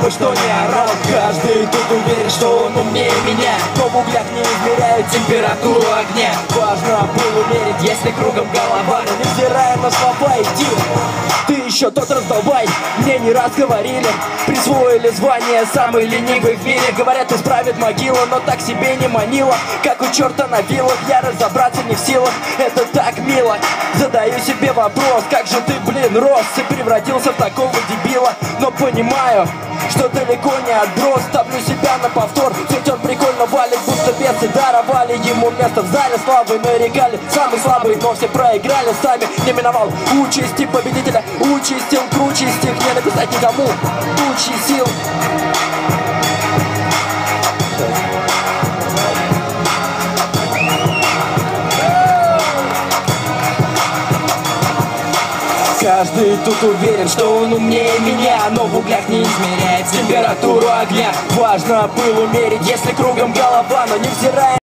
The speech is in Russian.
бы что не орал. Каждый тут уверен, что он умнее меня, но в углях не измеряют температуру огня. Важно было умерить, если кругом голова, но невзирая на слова иди. Ты еще тот раздолбай, мне не раз говорили, присвоили звание самый ленивый в мире. Говорят, исправит могилу, но так себе не манило. Как у черта на вилах, я разобраться не в силах. Это так мило. Задаю себе вопрос, как же ты, блин, рос и превратился в такого дебила. Но понимаю, что далеко не отброс. Ставлю себя на повтор, ведь он прикольно валит, будто бесы даровали ему место в зале славы. Нарекали самый слабый, но все проиграли сами. Не миновал участи победителя, участил круче стих, не написать никому тучи сил. Каждый тут уверен, что он умнее меня, но в углях не измеряет температуру огня. Важно было умерить, если кругом голова, но невзирая